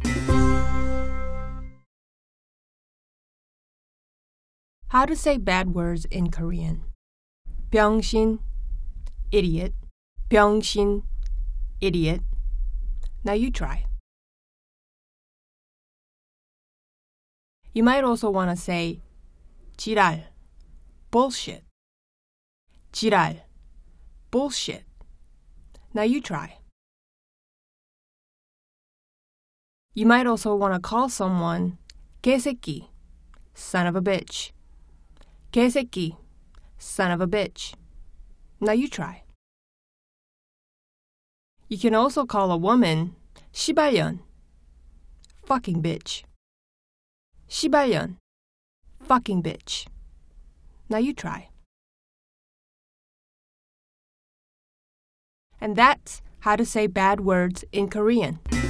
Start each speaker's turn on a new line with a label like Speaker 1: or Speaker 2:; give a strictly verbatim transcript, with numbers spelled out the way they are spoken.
Speaker 1: How to say bad words in Korean. 병신, idiot. 병신, idiot. Now you try. You might also want to say 지랄, bullshit. 지랄, bullshit. Now you try. You might also want to call someone 개새끼, son of a bitch. 개새끼, son of a bitch. Now you try. You can also call a woman 시발년, fucking bitch. 시발년, fucking bitch. Now you try. And that's how to say bad words in Korean.